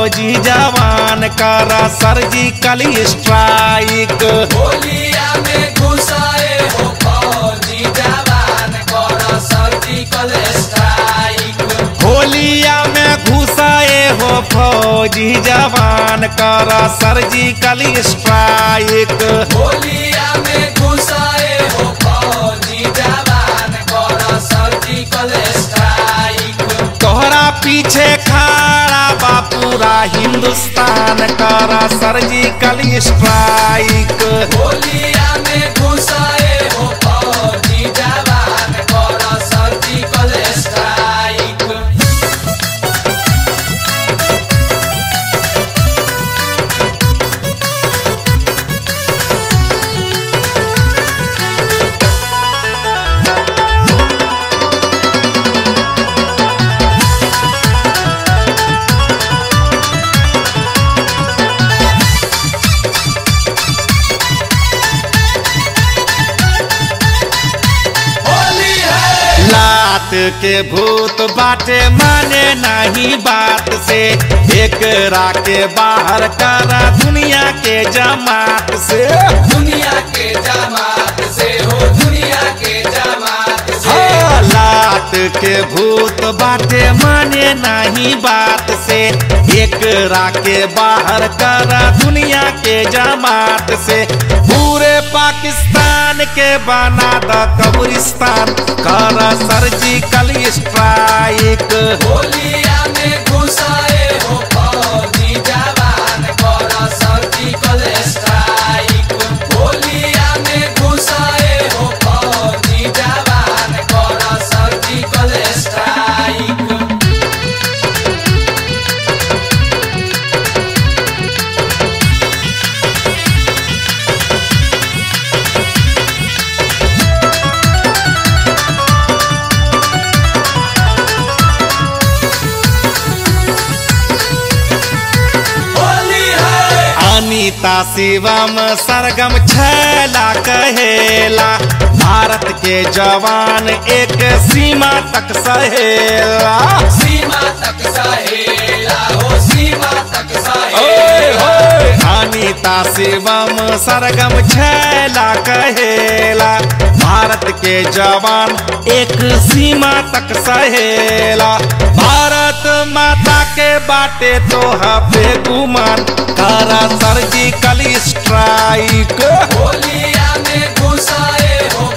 फौजी जवान करा सर्जिकल स्ट्राइक। होलिया में घुसाए हो फौजी जवान करा सर्जिकल स्ट्राइक। होलिया में घुसाए हो फौजी जवान करा सर्जिकल स्ट्राइक। होलिया में घुसाए हो फौजी जवान करा सर्जिकल स्ट्राइक। तोहरा पीछे खड़ा बा पूरा हिंदुस्तान करा सर्जिकल स्ट्राइक। होलिया में घुसाए हो फौजी जवान करा सर्जिकल स्ट्राइक। लात के भूत बाटे माने नहीं बात से, एकरा के बाहर करा दुनिया के जमात से। दुनिया के जमात से हो दुनिया के जमात से। लात के भूत बाटे माने नहीं बात से, एकरा के बाहर करा दुनिया के जमात से। पूरे पाकिस्तान के बना द कब्रिस्तान करा सर्जिकल स्ट्राइक। होलिया में घुसाए हो फौजी जवान करा सर्जिकल स्ट्राइक। होलिया में घुसाए हो फौजी जवान करा सर्जिकल स्ट्राइक। अनीता शिवम सरगम छैला कहेला, भारत के जवान एक सीमा तक सहेला। सीमा तक सहेला हो सीमा तक सहेला। अनीता शिवम सरगम छैला कहेला, भारत के जवान एक सीमा तक सहेला। भारत माता के बाटे तो पे गुमान करा सर्जिकल स्ट्राइक। होलिया में घुसाए हो